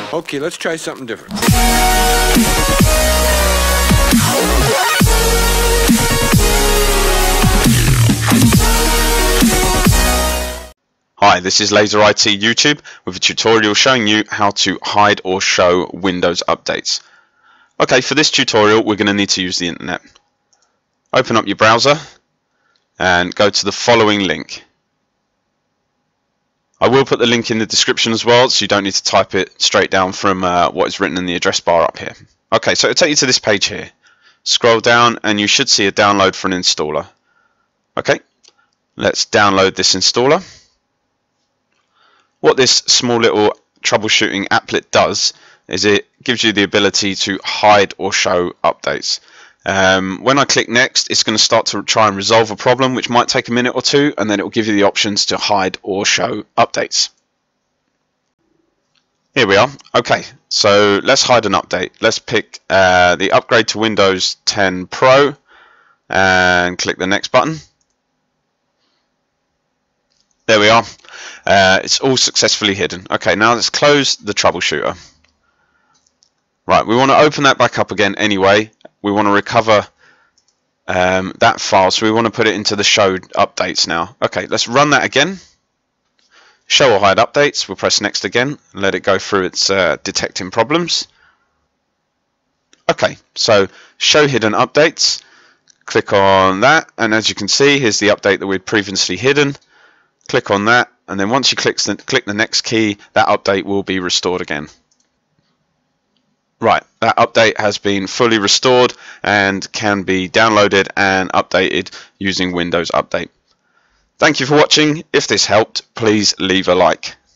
Okay, let's try something different. Hi, this is Laser IT YouTube with a tutorial showing you how to hide or show Windows updates. Okay, for this tutorial we're going to need to use the internet. Open up your browser and go to the following link. I will put the link in the description as well, so you don't need to type it straight down from what is written in the address bar up here. Okay, so it'll take you to this page here. Scroll down and you should see a download for an installer. Okay, let's download this installer. What this small little troubleshooting applet does is it gives you the ability to hide or show updates. When I click next, it's going to start to try and resolve a problem, which might take a minute or two, and then it will give you the options to hide or show updates. Here we are. Okay, so let's hide an update. Let's pick the upgrade to Windows 10 Pro and click the next button. There we are. It's all successfully hidden. Okay, now let's close the troubleshooter. Right, we want to open that back up again anyway. We want to recover that file, so we want to put it into the show updates now. Okay, let's run that again. Show or hide updates. We'll press next again and let it go through its detecting problems. Okay, so show hidden updates. Click on that, and as you can see, here's the update that we'd previously hidden. Click on that, and then once you click the next key, that update will be restored again. Right, that update has been fully restored and can be downloaded and updated using Windows Update. Thank you for watching. If this helped, please leave a like.